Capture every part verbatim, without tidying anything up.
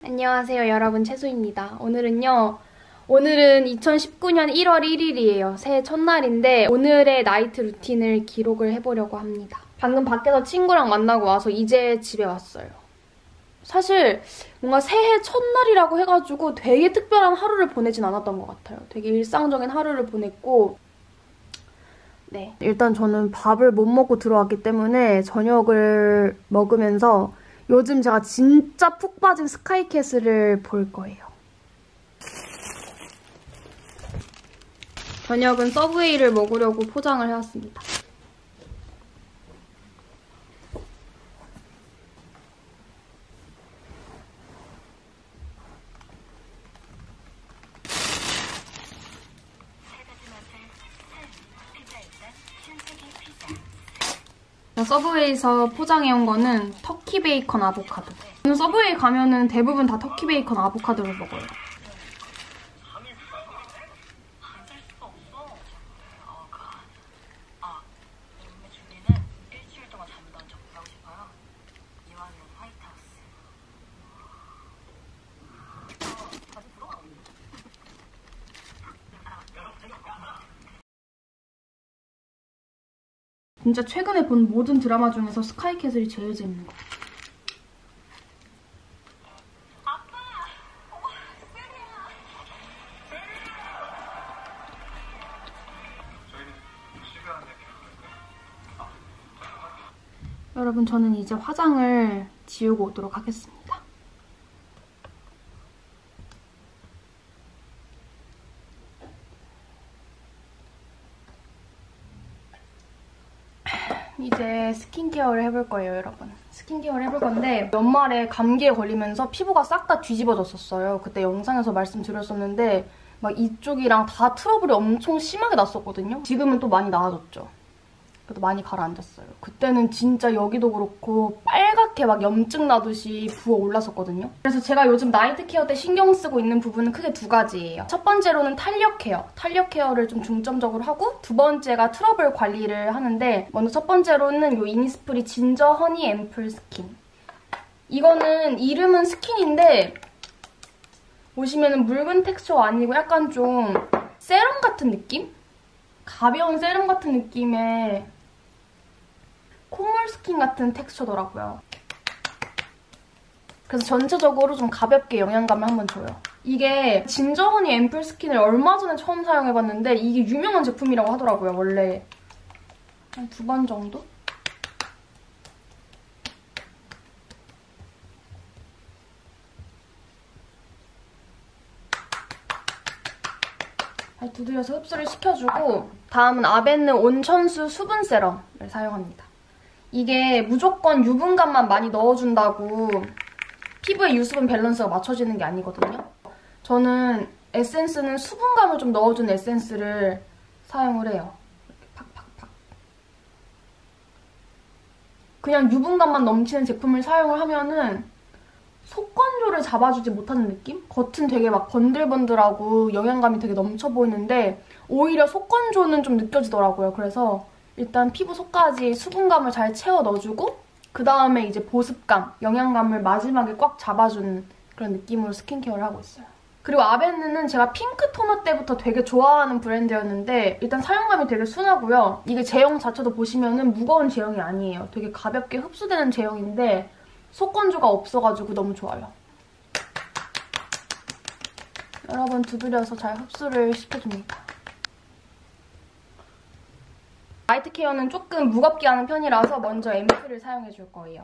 안녕하세요 여러분, 채소입니다. 오늘은요 오늘은 이천십구 년 일월 일일이에요. 새해 첫날인데 오늘의 나이트 루틴을 기록을 해보려고 합니다. 방금 밖에서 친구랑 만나고 와서 이제 집에 왔어요. 사실 뭔가 새해 첫날이라고 해가지고 되게 특별한 하루를 보내진 않았던 것 같아요. 되게 일상적인 하루를 보냈고, 네, 일단 저는 밥을 못 먹고 들어왔기 때문에 저녁을 먹으면서 요즘 제가 진짜 푹 빠진 스카이캐슬을 볼 거예요. 저녁은 서브웨이를 먹으려고 포장을 해왔습니다. 서브웨이에서 포장해온 거는 터키 베이컨 아보카도. 저는 서브웨이 가면은 대부분 다 터키 베이컨 아보카도를 먹어요. 진짜 최근에 본 모든 드라마 중에서 스카이캐슬이 제일 재밌는 것 같아요. 여러분, 저는 이제 화장을 지우고 오도록 하겠습니다. 이제 스킨케어를 해볼 거예요, 여러분. 스킨케어를 해볼 건데 연말에 감기에 걸리면서 피부가 싹 다 뒤집어졌었어요. 그때 영상에서 말씀드렸었는데 막 이쪽이랑 다 트러블이 엄청 심하게 났었거든요. 지금은 또 많이 나아졌죠. 그래도 많이 가라앉았어요. 그때는 진짜 여기도 그렇고 빨갛게 막 염증 나듯이 부어올랐었거든요. 그래서 제가 요즘 나이트 케어 때 신경 쓰고 있는 부분은 크게 두 가지예요. 첫 번째로는 탄력 케어. 탄력 케어를 좀 중점적으로 하고, 두 번째가 트러블 관리를 하는데, 먼저 첫 번째로는 이 이니스프리 진저 허니 앰플 스킨. 이거는 이름은 스킨인데 보시면은 묽은 텍스처가 아니고 약간 좀 세럼 같은 느낌? 가벼운 세럼 같은 느낌의 콧물 스킨 같은 텍스처더라고요. 그래서 전체적으로 좀 가볍게 영양감을 한번 줘요. 이게 진저 허니 앰플 스킨을 얼마 전에 처음 사용해봤는데 이게 유명한 제품이라고 하더라고요, 원래. 한 두 번 정도? 잘 두드려서 흡수를 시켜주고, 다음은 아벤느 온천수 수분 세럼을 사용합니다. 이게 무조건 유분감만 많이 넣어준다고 피부의 유수분 밸런스가 맞춰지는 게 아니거든요. 저는 에센스는 수분감을 좀 넣어준 에센스를 사용을 해요. 이렇게 팍팍팍. 그냥 유분감만 넘치는 제품을 사용을 하면은 속건조를 잡아주지 못하는 느낌? 겉은 되게 막 번들번들하고 영양감이 되게 넘쳐 보이는데 오히려 속건조는 좀 느껴지더라고요. 그래서 일단 피부 속까지 수분감을 잘 채워 넣어주고, 그 다음에 이제 보습감, 영양감을 마지막에 꽉 잡아주는 그런 느낌으로 스킨케어를 하고 있어요. 그리고 아벤느는 제가 핑크 토너 때부터 되게 좋아하는 브랜드였는데 일단 사용감이 되게 순하고요. 이게 제형 자체도 보시면은 무거운 제형이 아니에요. 되게 가볍게 흡수되는 제형인데 속건조가 없어가지고 너무 좋아요. 여러 번 두드려서 잘 흡수를 시켜줍니다. 나이트 케어는 조금 무겁게 하는 편이라서 먼저 앰플을 사용해줄 거예요.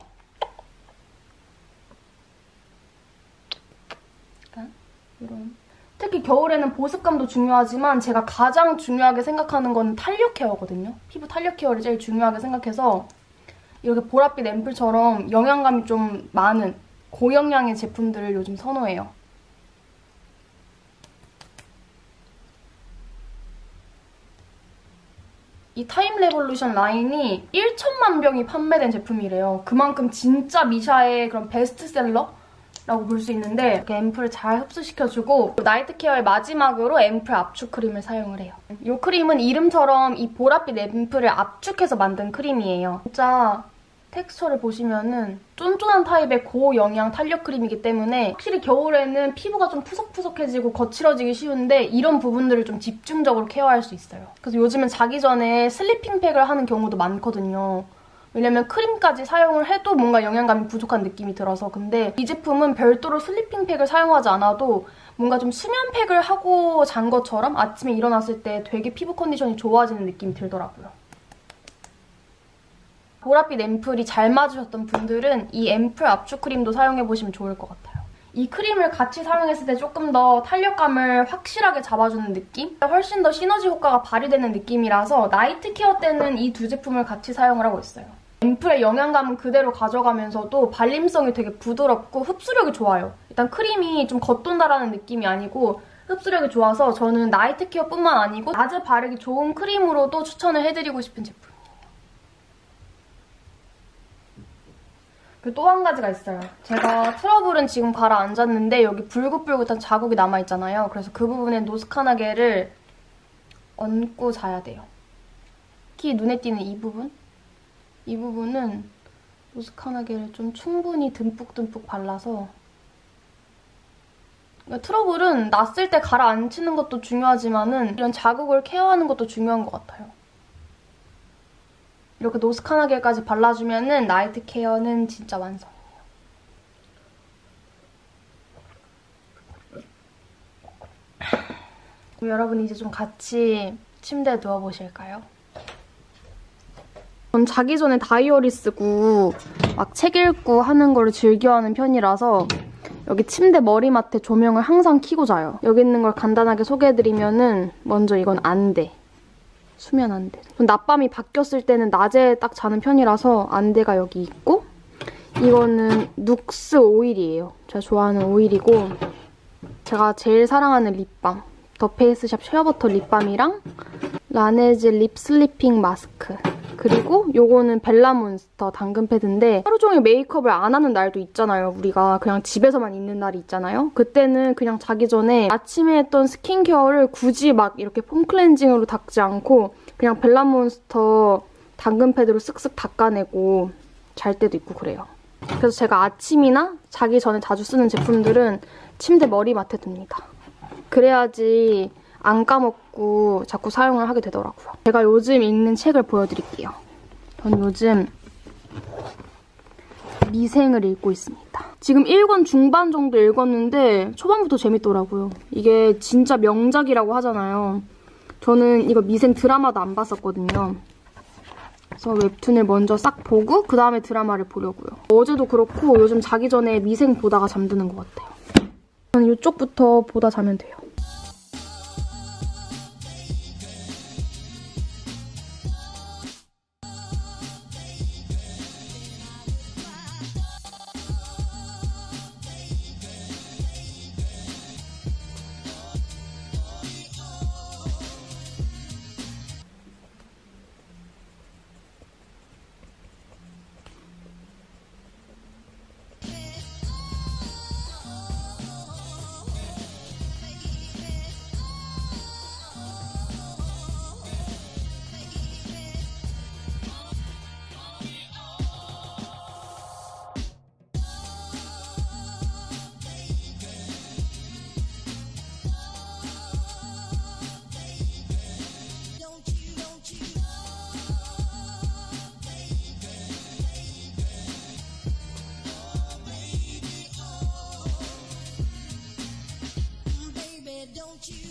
약간 이런. 특히 겨울에는 보습감도 중요하지만 제가 가장 중요하게 생각하는 건 탄력 케어거든요. 피부 탄력 케어를 제일 중요하게 생각해서 이렇게 보랏빛 앰플처럼 영양감이 좀 많은 고영양의 제품들을 요즘 선호해요. 이 타임 레볼루션 라인이 천만 병이 판매된 제품이래요. 그만큼 진짜 미샤의 그런 베스트셀러라고 볼 수 있는데, 이렇게 앰플을 잘 흡수시켜주고 나이트 케어의 마지막으로 앰플 압축 크림을 사용을 해요. 이 크림은 이름처럼 이 보랏빛 앰플을 압축해서 만든 크림이에요. 진짜 텍스처를 보시면은 쫀쫀한 타입의 고영양 탄력 크림이기 때문에 확실히 겨울에는 피부가 좀 푸석푸석해지고 거칠어지기 쉬운데 이런 부분들을 좀 집중적으로 케어할 수 있어요. 그래서 요즘은 자기 전에 슬리핑 팩을 하는 경우도 많거든요. 왜냐면 크림까지 사용을 해도 뭔가 영양감이 부족한 느낌이 들어서. 근데 이 제품은 별도로 슬리핑 팩을 사용하지 않아도 뭔가 좀 수면팩을 하고 잔 것처럼 아침에 일어났을 때 되게 피부 컨디션이 좋아지는 느낌이 들더라고요. 보랏빛 앰플이 잘 맞으셨던 분들은 이 앰플 압축크림도 사용해보시면 좋을 것 같아요. 이 크림을 같이 사용했을 때 조금 더 탄력감을 확실하게 잡아주는 느낌? 훨씬 더 시너지 효과가 발휘되는 느낌이라서 나이트 케어 때는 이 두 제품을 같이 사용을 하고 있어요. 앰플의 영양감은 그대로 가져가면서도 발림성이 되게 부드럽고 흡수력이 좋아요. 일단 크림이 좀 겉돈다라는 느낌이 아니고 흡수력이 좋아서 저는 나이트 케어뿐만 아니고 낮에 바르기 좋은 크림으로도 추천을 해드리고 싶은 제품. 그리고 또 한 가지가 있어요. 제가 트러블은 지금 가라앉았는데 여기 불긋불긋한 자국이 남아있잖아요. 그래서 그 부분에 노스카나게를 얹고 자야 돼요. 특히 눈에 띄는 이 부분? 이 부분은 노스카나게를 좀 충분히 듬뿍듬뿍 발라서 그러니까 트러블은 났을 때 가라앉히는 것도 중요하지만은 이런 자국을 케어하는 것도 중요한 것 같아요. 이렇게 노스카나게까지 발라주면은 나이트 케어는 진짜 완성이에요. 그럼 여러분 이제 좀 같이 침대에 누워보실까요? 전 자기 전에 다이어리 쓰고 막 책 읽고 하는 거를 즐겨하는 편이라서 여기 침대 머리맡에 조명을 항상 켜고 자요. 여기 있는 걸 간단하게 소개해드리면은 먼저 이건 안대. 수면 안대. 낮밤이 바뀌었을 때는 낮에 딱 자는 편이라서 안대가 여기 있고 이거는 눅스 오일이에요. 제가 좋아하는 오일이고 제가 제일 사랑하는 립밤. 더 페이스샵 쉐어버터 립밤이랑 라네즈 립 슬리핑 마스크. 그리고 요거는 벨라몬스터 당근 패드인데 하루 종일 메이크업을 안 하는 날도 있잖아요. 우리가 그냥 집에서만 있는 날이 있잖아요. 그때는 그냥 자기 전에 아침에 했던 스킨케어를 굳이 막 이렇게 폼 클렌징으로 닦지 않고 그냥 벨라몬스터 당근 패드로 쓱쓱 닦아내고 잘 때도 있고 그래요. 그래서 제가 아침이나 자기 전에 자주 쓰는 제품들은 침대 머리맡에 둡니다. 그래야지 안 까먹고 자꾸 사용을 하게 되더라고요. 제가 요즘 읽는 책을 보여드릴게요. 전 요즘 미생을 읽고 있습니다. 지금 일 권 중반 정도 읽었는데 초반부터 재밌더라고요. 이게 진짜 명작이라고 하잖아요. 저는 이거 미생 드라마도 안 봤었거든요. 그래서 웹툰을 먼저 싹 보고 그 다음에 드라마를 보려고요. 어제도 그렇고 요즘 자기 전에 미생 보다가 잠드는 것 같아요. 저는 이쪽부터 보다 자면 돼요. Don't you